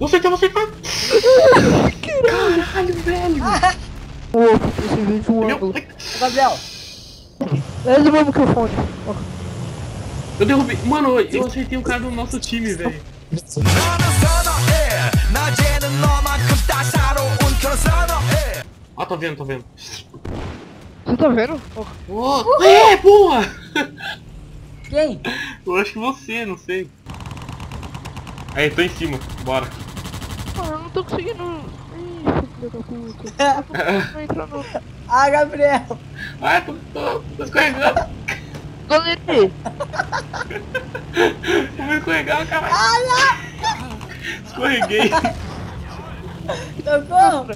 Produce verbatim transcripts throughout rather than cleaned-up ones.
Você tem, você tá... Caralho, velho. Ô, esse vídeo um ângulo. Gabriel. Leva o meu microfone. Eu derrubei... Mano, eu acertei o cara do nosso time, velho. Ah, tô vendo, tô vendo. Você tá vendo? Oh, é, boa! Quem? Eu acho que você, não sei. Aí, tô em cima, bora. Ah, eu não tô conseguindo. Ih, filho da puta. Não entra não. Ah, Gabriel. Ah, tô, tô, tô escorregando. Goleiro! Vou escorregar, caralho. Ah, Escorreguei. não. Socorro.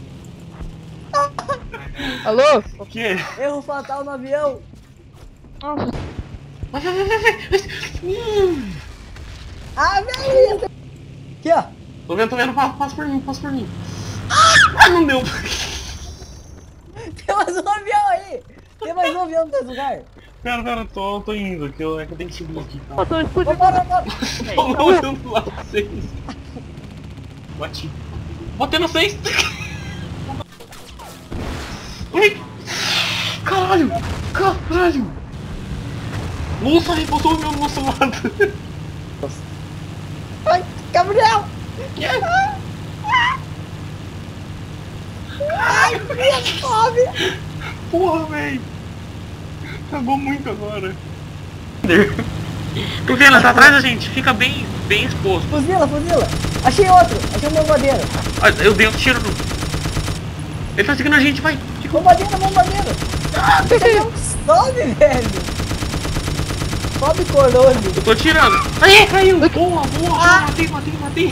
Alô? O que? Erro fatal no avião. Nossa, Vai, vai, vai, vai, vai. Hum. Ah, velho. Aqui, ó. Tô vendo, tô vendo. Passa, passa por mim, passa por mim. Ah, não deu. Tem mais um avião aí. Tem mais um avião nesse lugar. Pera, pera, tô, tô indo, que eu, é que eu tenho que subir aqui, tá? eu tô explodindo. Vambora, vambora. Tô olhando lá vocês. Bati. Botei no seis. Ai. Caralho! Caralho! Nossa, repostou o meu do nosso lado. Ai, Gabriel. Yes. Ai, minha fome. Porra, velho! Cagou muito agora. Tô vendo, tá atrás da gente, fica bem, bem exposto. Fuzila, fuzila. Achei outro. Achei um bombardeiro. Ah, eu dei um tiro no... Ele tá seguindo a gente, vai! Bombardeiro, bombardeiro. Ah, Sobe, velho. Sobe, corolho. eu tô tirando. Aí, caiu! Boa, boa, boa, Ah. matei, matei, matei!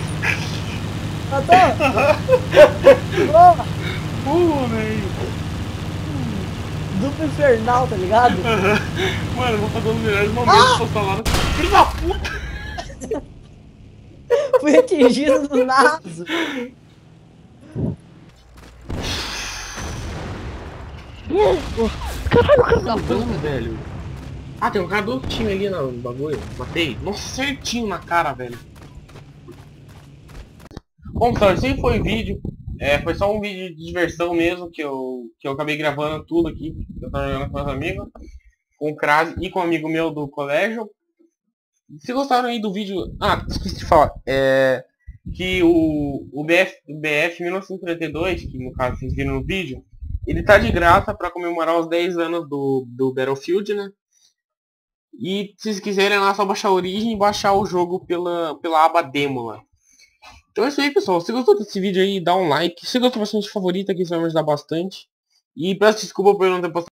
Matou? Boa. Boa, velho! Duplo infernal, tá ligado? Mano, eu vou fazer os melhores momentos Ah. pra falar. Filho da puta! Fui atingido no naso. Caralho, o cara Tá tá dando, velho. Ah, tem um cara do outro time ali no bagulho. Matei. Nossa, certinho na cara, velho. Bom, pessoal, esse aí foi o vídeo. É, foi só um vídeo de diversão mesmo, que eu, que eu acabei gravando tudo aqui. Eu tava jogando com meus amigos. Com o Crase e com um amigo meu do colégio. Se gostaram aí do vídeo... Ah, esqueci de falar. É... Que o, o B F, o B F mil novecentos e trinta e dois, que no caso vocês viram no vídeo, ele tá de graça para comemorar os dez anos do, do Battlefield, né? E se vocês quiserem é lá só baixar a origem e baixar o jogo pela, pela aba demo lá. Então é isso aí, pessoal. Se gostou desse vídeo aí, dá um like. Se gostou bastante, favorita, que isso vai me ajudar bastante. E peço desculpa por eu não ter postado